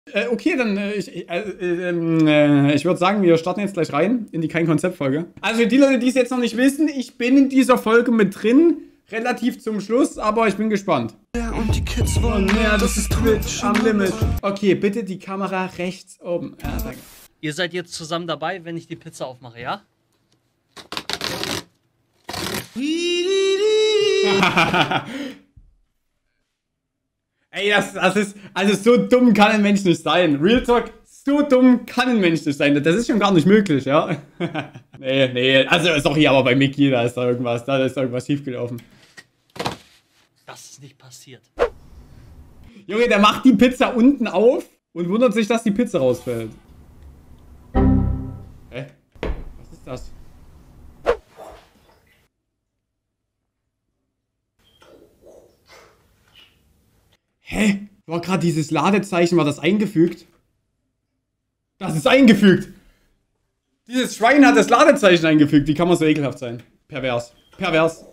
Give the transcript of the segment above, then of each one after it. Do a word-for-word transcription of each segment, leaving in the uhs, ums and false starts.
Äh, okay, dann äh, ich, äh, äh, ich würde sagen, wir starten jetzt gleich rein in die Kein-Konzept-Folge. Also für die Leute, die es jetzt noch nicht wissen, ich bin in dieser Folge mit drin, relativ zum Schluss, aber ich bin gespannt. Ja, und die Kids wollen mehr, das ist Twitch am Limit. Okay, bitte die Kamera rechts oben. Ja, danke. Ihr seid jetzt zusammen dabei, wenn ich die Pizza aufmache, ja? Ey, das, das ist, also so dumm kann ein Mensch nicht sein. Real Talk, so dumm kann ein Mensch nicht sein. Das ist schon gar nicht möglich, ja? nee, nee, also sorry, aber bei Mickey, da ist da irgendwas, da ist da irgendwas schiefgelaufen. Das ist nicht passiert. Junge, der macht die Pizza unten auf und wundert sich, dass die Pizza rausfällt. Hä? Was ist das? Hä? War gerade dieses Ladezeichen, war das eingefügt? Das ist eingefügt! Dieses Schwein hat das Ladezeichen eingefügt. Wie kann man so ekelhaft sein? Pervers. Pervers.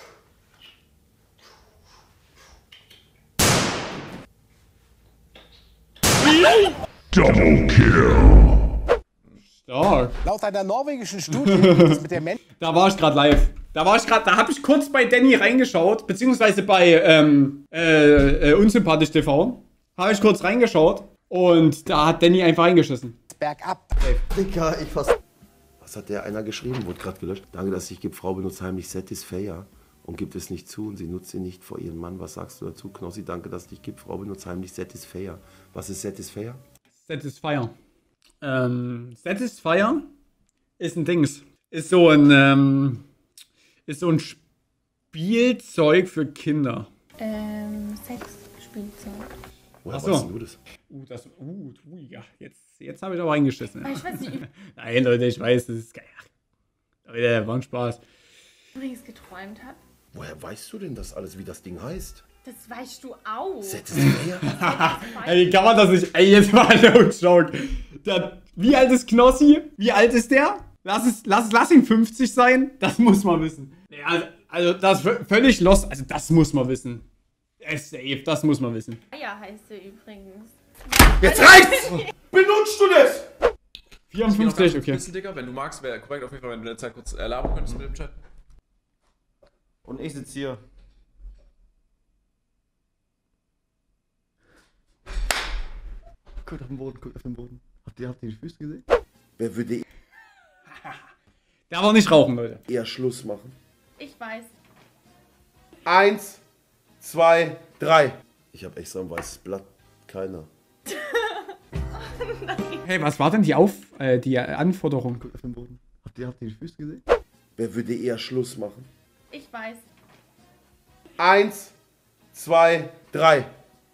Double Kill. Stark. Laut einer norwegischen Studie ist mit der Mensch. Da war ich gerade live. Da war ich gerade, da habe ich kurz bei Danny reingeschaut, beziehungsweise bei ähm, äh, äh, Unsympathisch T V. Habe ich kurz reingeschaut und da hat Danny einfach reingeschissen. Bergab. Dicker, ich fast. Was hat der einer geschrieben? Wurde gerade gelöscht. Danke, dass ich gebe. Frau benutzt heimlich Satisfyer und gibt es nicht zu und sie nutzt sie nicht vor ihrem Mann. Was sagst du dazu? Knossi, danke, dass ich gebe. Frau benutzt heimlich Satisfyer. Was ist Satisfyer? Satisfyer. Ähm, Satisfyer ist ein Dings. Ist so ein, ähm, ist so ein Spielzeug für Kinder. Ähm, Sexspielzeug. Woher Ach so. weißt du das? Uh, das, uh, uh ja, jetzt, jetzt habe ich aber reingeschissen. Ja. Ich weiß nicht, Nein, Leute, ich weiß, das ist geil. Leute, war ein Spaß. übrigens geträumt habe. Woher weißt du denn das alles, wie das Ding heißt? Das weißt du auch. Satisfyer? Ey, wie kann man das nicht? Ey, jetzt mal no joke. Der, wie alt ist Knossi? Wie alt ist der? Lass es, lass, lass ihn fünfzig sein. Das muss man wissen. Nee, also, also, das ist völlig lost. Also, das muss man wissen. Er ist safe, das muss man wissen. Ja, heißt er übrigens. Jetzt reicht's! Benutzt du das? vierundfünfzig, okay. Bisschen, Digga. Wenn du magst, wäre korrekt auf jeden Fall, wenn du in der Zeit kurz äh, labern könntest mit dem Chat. Und ich sitze hier. Guckt auf den Boden, guckt auf den Boden. Habt ihr, habt ihr die Füße gesehen? Wer würde Der aber nicht rauchen, Leute. eher Schluss machen? Ich weiß. Eins, zwei, drei. Ich habe extra ein weißes Blatt. Keiner. Hey, was war denn die Auf, äh, die Anforderung? Guckt auf den Boden. Habt ihr, habt ihr die Füße gesehen? Wer würde eher Schluss machen? Ich weiß. Eins, zwei, drei.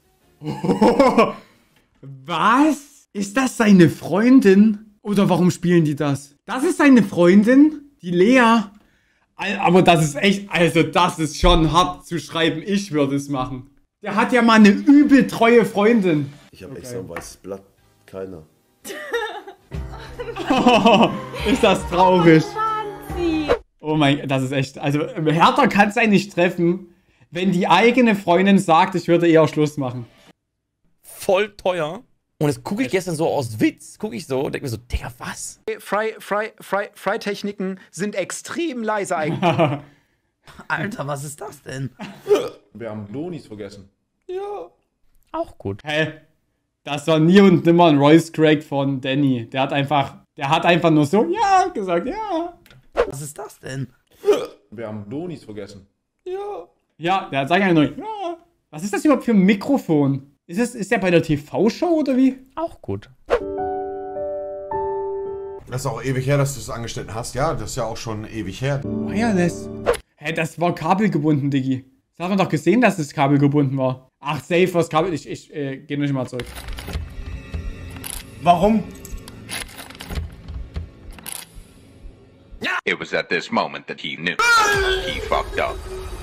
Was? Ist das seine Freundin? Oder warum spielen die das? Das ist seine Freundin? Die Lea? Al- Aber das ist echt, also das ist schon hart zu schreiben. Ich würde es machen. Der hat ja mal eine übel treue Freundin. Ich habe Okay. extra ein weißes Blatt. Keiner. Oh, ist das traurig. Franzi. Oh mein, das ist echt, also härter kann es einen nicht treffen, wenn die eigene Freundin sagt, ich würde eher Schluss machen. Voll teuer. Und das gucke ich gestern so aus Witz, gucke ich so und denke mir so, Digga, was? Fry, Fry, Fry, Fry-Techniken sind extrem leise eigentlich. Alter, was ist das denn? Wir haben Donis vergessen. Ja. Auch gut. Hä? Das war nie und nimmer ein Royce Craig von Danny. Der hat einfach, der hat einfach nur so, ja, gesagt, ja. Was ist das denn? Wir haben Donis vergessen. Ja. Ja, der sagt einfach nur, ja. Was ist das überhaupt für ein Mikrofon? Ist, das, ist der bei der T V-Show oder wie? Auch gut. Das ist auch ewig her, dass du es angestellt hast. Ja, das ist ja auch schon ewig her. Wireless. Hä, das war kabelgebunden, Diggi. Das hat man doch gesehen, dass das kabelgebunden war. Ach, safe, was Kabel. Ich, ich, äh, geh nicht mal zurück. Warum? It was at this moment that he knew he fucked up.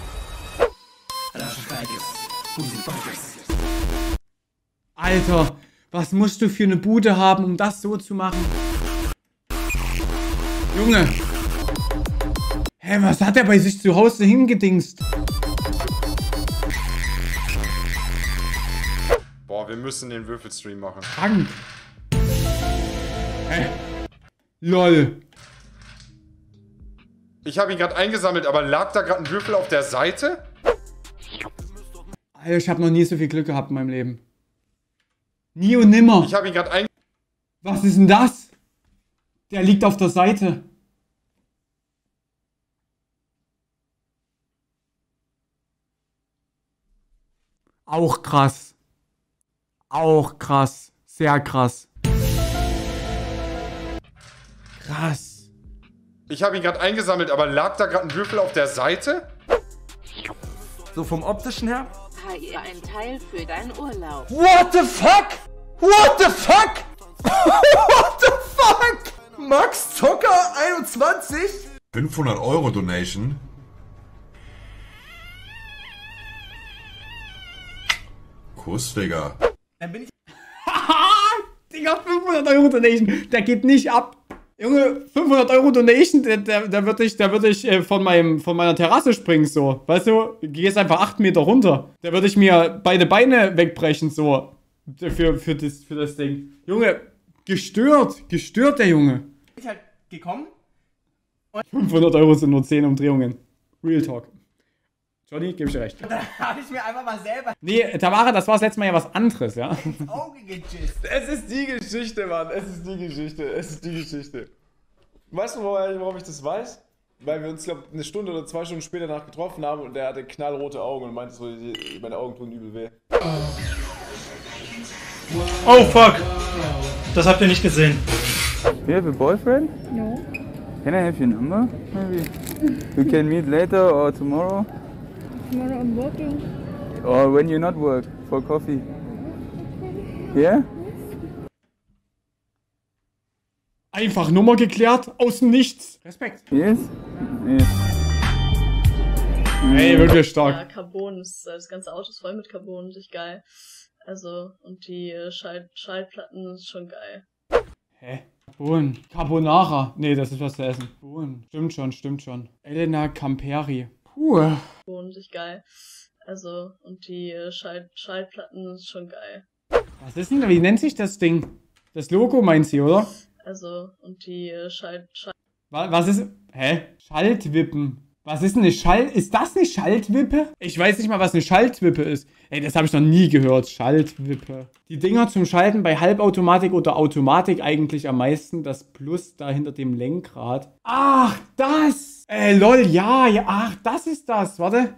Alter, was musst du für eine Bude haben, um das so zu machen? Junge. Hä, was hat er bei sich zu Hause hingedingst? Boah, Oh, wir müssen den Würfelstream machen. Krank. Hä? Lol. Ich habe ihn gerade eingesammelt, aber lag da gerade ein Würfel auf der Seite? Alter, ich habe noch nie so viel Glück gehabt in meinem Leben. Nie und nimmer. Ich habe ihn gerade ein... Was ist denn das? Der liegt auf der Seite. Auch krass. Auch krass. Sehr krass. Krass. Ich habe ihn gerade eingesammelt, aber lag da gerade ein Würfel auf der Seite? So vom optischen her? Hier ein Teil für deinen Urlaub. What the fuck? What the fuck? What the fuck? Max Zocker einundzwanzig? fünfhundert Euro Donation. Kuss, Digga. Dann bin ich... Digga, fünfhundert Euro Donation. Der geht nicht ab. Junge, fünfhundert Euro Donation, der, der, der würde ich, der würd ich äh, von, meinem, von meiner Terrasse springen, so. Weißt du, gehst einfach acht Meter runter. Da würde ich mir beide Beine wegbrechen, so. Für, für, das, für das Ding. Junge, gestört. Gestört, der Junge. Bin ich halt gekommen. fünfhundert Euro sind nur zehn Umdrehungen. Real Talk. Johnny, gebe ich dir recht. Da habe ich mir einfach mal selber Nee, Tamara, das war das letzte Mal ja was anderes, ja? ins Auge gejist. Es ist die Geschichte, Mann. Es ist die Geschichte. Es ist die Geschichte. Weißt du, warum ich das weiß? Weil wir uns, glaube ich, eine Stunde oder zwei Stunden später nach getroffen haben und der hatte knallrote Augen und meinte so, meine Augen tun übel weh. Oh fuck! Das habt ihr nicht gesehen. You have a boyfriend? No. Can I have your number? Maybe. We can meet later or tomorrow. Tomorrow I'm working. Or when you not work for coffee. Yeah? Einfach Nummer geklärt, aus dem Nichts. Respekt. Yes? Yes. Ey, wirklich stark. Ja, Carbon, ist, das ganze Auto ist voll mit Carbon, richtig geil. Also, und die äh, Schalt Schaltplatten ist schon geil. Hä? Carbon. Carbonara. Nee, das ist was zu essen. Carbon. Stimmt schon, stimmt schon. Elena Camperi. Puh. Carbon, richtig geil. Also, und die äh, Schalt Schaltplatten ist schon geil. Was ist denn, wie nennt sich das Ding? Das Logo meint sie, oder? Also, und die äh, Schalt Schalt Was, was ist, hä? Schaltwippen. Was ist denn eine Schalt... Ist das eine Schaltwippe? Ich weiß nicht mal, was eine Schaltwippe ist. Ey, das habe ich noch nie gehört. Schaltwippe. Die Dinger zum Schalten bei Halbautomatik oder Automatik eigentlich am meisten. Das Plus da hinter dem Lenkrad. Ach, das! Äh, lol, ja, ja. Ach, das ist das. Warte.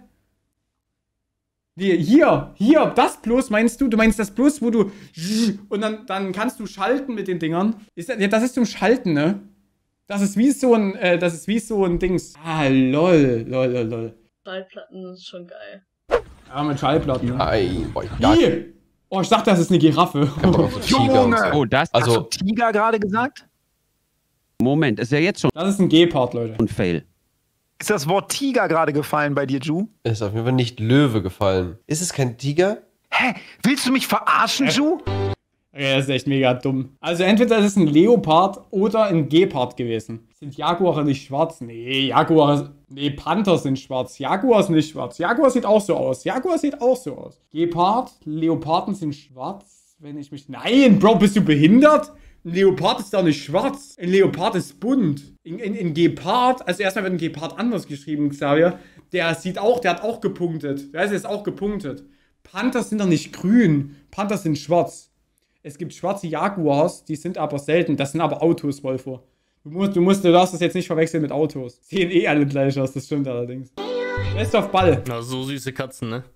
Hier, hier, das Plus meinst du? Du meinst das Plus, wo du... Und dann, dann kannst du schalten mit den Dingern. Ist das, ja, das ist zum Schalten, ne? Das ist wie so ein, äh, das ist wie so ein Dings. Ah, lol, lol, lol, lol. Schallplatten ist schon geil. Ja, mit Schallplatten. Ne? Ei, boah, Hier! Oh, ich dachte, das ist eine Giraffe. Junge! Oh, das, Hast also, du Tiger gerade gesagt? Moment, ist ja jetzt schon Das ist ein Gepard, Leute. ein Fail. Ist das Wort Tiger gerade gefallen bei dir, Ju? Ist auf jeden Fall nicht Löwe gefallen. Ist es kein Tiger? Hä? Willst du mich verarschen, Ju? Ja, das ist echt mega dumm. Also entweder ist es ein Leopard oder ein Gepard gewesen. Sind Jaguare nicht schwarz? Nee, Jaguare... Nee, Panther sind schwarz. Jaguar ist nicht schwarz. Jaguar sieht auch so aus. Jaguar sieht auch so aus. Gepard, Leoparden sind schwarz. Wenn ich mich... Nein, Bro, bist du behindert? Ein Leopard ist doch nicht schwarz. Ein Leopard ist bunt. In, in, in Gepard... Also erstmal wird ein Gepard anders geschrieben, Xavier. Der sieht auch... Der hat auch gepunktet. Der ist auch gepunktet. Panther sind doch nicht grün. Panther sind schwarz. Es gibt schwarze Jaguars, die sind aber selten. Das sind aber Autos, Wolfo. Du musst, du musst, du darfst das jetzt nicht verwechseln mit Autos. Sehen eh alle gleich aus, das stimmt allerdings. Best auf Ball. Na, so süße Katzen, ne?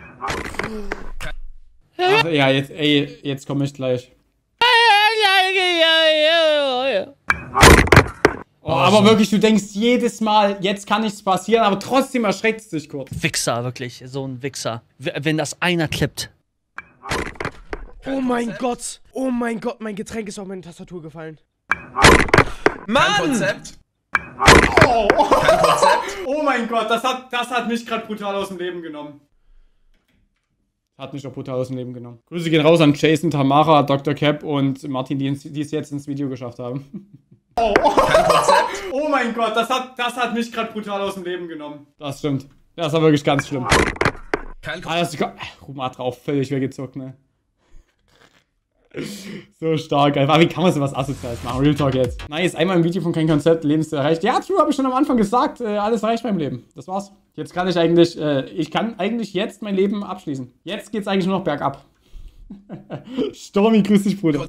Ach, ja, jetzt, ey, jetzt komme ich gleich. Oh, aber wirklich, du denkst jedes Mal, jetzt kann nichts passieren, aber trotzdem erschreckt es dich kurz. Wichser, wirklich. So ein Wichser. W wenn das einer klippt. Oh mein Gott! Oh mein Gott, mein Getränk ist auf meine Tastatur gefallen. Mann! Kein Konzept. Oh, oh. Kein Konzept. Oh mein Gott, das hat, das hat mich gerade brutal aus dem Leben genommen. Hat mich doch brutal aus dem Leben genommen. Grüße gehen raus an Jason, Tamara, Doktor Cap und Martin, die, die es jetzt ins Video geschafft haben. Oh, oh. Kein Konzept. Oh mein Gott, das hat, das hat mich gerade brutal aus dem Leben genommen. Das stimmt. Das war wirklich ganz schlimm. Kein Konzept. Ah, Ruh mal drauf, völlig weggezuckt, ne? So stark, einfach. Wie kann man sowas Asoziales machen? Real Talk jetzt. Nice, einmal im Video von kein Konzept, Lebensziel erreicht. Ja, true, habe ich schon am Anfang gesagt. Äh, alles erreicht beim Leben. Das war's. Jetzt kann ich eigentlich, äh, ich kann eigentlich jetzt mein Leben abschließen. Jetzt geht's eigentlich nur noch bergab. Stormy, grüß dich, Bruder.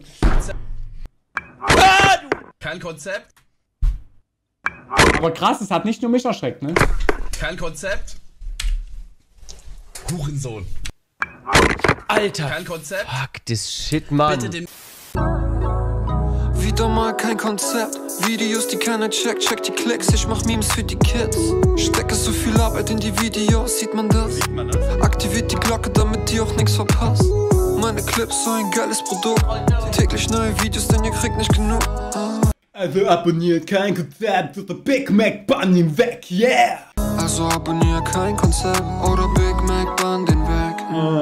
Kein Konzept. Aber krass, es hat nicht nur mich erschreckt, ne? Kein Konzept. Hurensohn. Alter. Kein Konzept. Fuck this shit, Mann. Bitte den Wieder mal kein Konzept. Videos, die keiner checkt, check die Klicks. Ich mach Memes für die Kids. Stecke so viel Arbeit in die Videos, sieht man das? Sieht man das? Aktiviert die Glocke, damit ihr auch nichts verpasst. Meine Clips, so ein geiles Produkt. Täglich neue Videos, denn ihr kriegt nicht genug. Ah. Also abonniert kein Konzept oder Big Mac Bun ihn weg, yeah! Also abonniert kein Konzept oder Big Mac Bun den weg.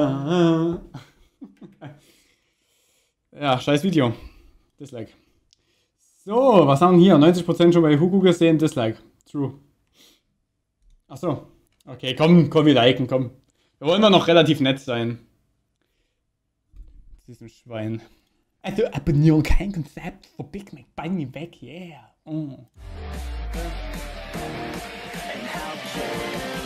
Ja, scheiß Video. Dislike. So, was haben wir hier? neunzig Prozent schon bei Hugo gesehen, Dislike. True. Achso. Okay, komm, komm, wir liken, komm. Wir wollen doch noch relativ nett sein. Diesem Schwein. Also abonnieren kein Konzept für Big Mac Bunny weg, yeah. Oh.